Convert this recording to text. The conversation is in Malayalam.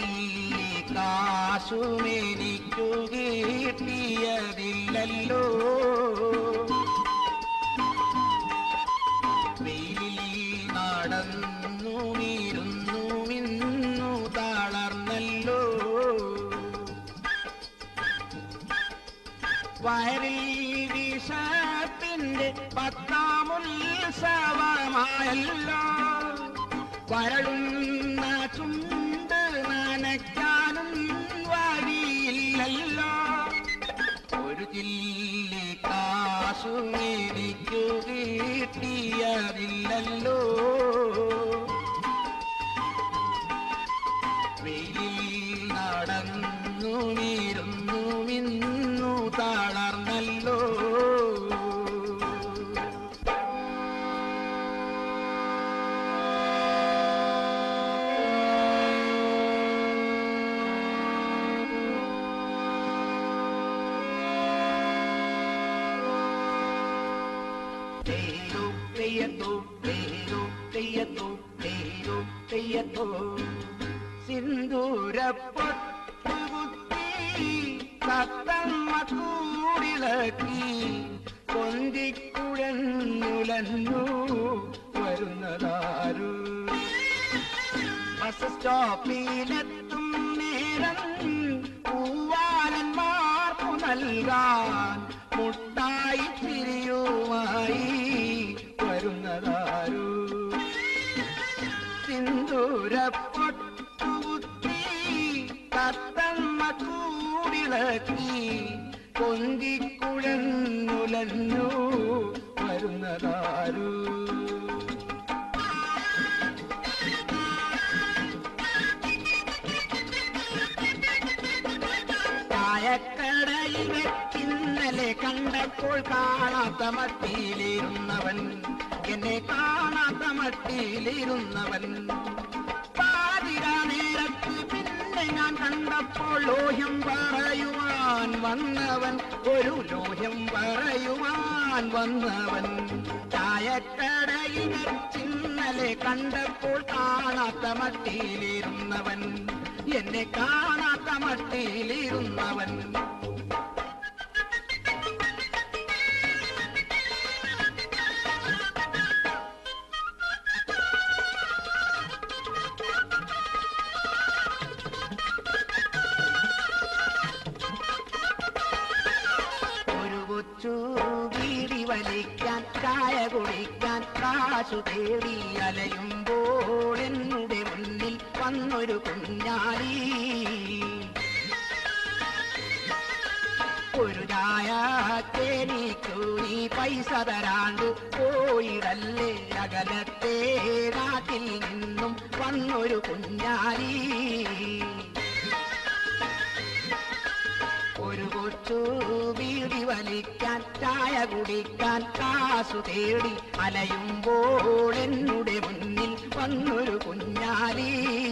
കാശുമെനിക്കു കിട്ടിയതില്ലല്ലോ. വെയിലിൽ നടന്നു വീരുന്നു ഇന്നു തളർന്നല്ലോ. വയറിൽ വിഷത്തിന്റെ 10ാം ഉത്സവമായല്ലോ. വരളുന്ന ചുണ്ട് നനയ്ക്കാനും വഴിയില്ലല്ലോ. ഒരു ചില്ലി കാശുമെനിക്കു കിട്ടിയതില്ലല്ലോ. വെയിലിൽ നടന്നു വീരുന്നു ഇന്നു തളർന്നല്ലോ. സിന്ദൂരപ്പൊട്ടുകുത്തി തത്തമ്മ കൂടിളക്കി കൊന്തിക്കുഴഞ്ഞുലഞ്ഞു വരുന്നതാരു. ബസ് സ്റ്റോപ്പിലെത്തും നേരം പൂവാലന്മാർക്കു നൽകാൻ മുട്ടായി തിരിയുമായി വരുന്നതാരു. സിന്ദൂരപ്പൊട്ടുകുത്തി തത്തമ്മ കൂടിളക്കി കൊന്തിക്കുഴഞ്ഞുലഞ്ഞു വരുന്നതാരു. ചായക്കടയിൽ വെച്ചിന്നലെ കണ്ടപ്പോൾ കാണാത്ത മട്ടിയിലിരുന്നവൻ, എന്നെ കാണാത്ത മട്ടിയിലിരുന്നവൻ. പാതിരാ നേരത്ത് പിന്നെ ഞാൻ കണ്ടപ്പോൾ ലോഹ്യം പറയുവാൻ വന്നവൻ, ഒരു ലോഹ്യം പറയുവാൻ വന്നവൻ. ചായക്കടയിൽ വെച്ചിന്നലെ കണ്ടപ്പോൾ കാണാത്ത മട്ടിയിലിരുന്നവൻ, എന്നെ കാണാത്ത മട്ടിയിലിരുന്നവൻ. ബീഡി വലിക്കാൻ ചായ കുടിക്കാൻ കാശു തേടി അലയുമ്പോൾ എന്നുടെ മുന്നിൽ വന്നൊരു കുഞ്ഞാലി. ഒരു ചായ തേനിക്കു നീ പൈസ തരാണ്ട് പോയിടല്ലേ, അകലത്തെ നാട്ടിൽ നിന്നും വന്നൊരു കുഞ്ഞാലി. ഒരു കൊച്ചു ബീഡി വലിക്കാൻ ചായ കുടിക്കാൻ കാശു തേടി അലയുമ്പോൾ എന്നുടെ മുന്നിൽ വന്നൊരു കുഞ്ഞാലി.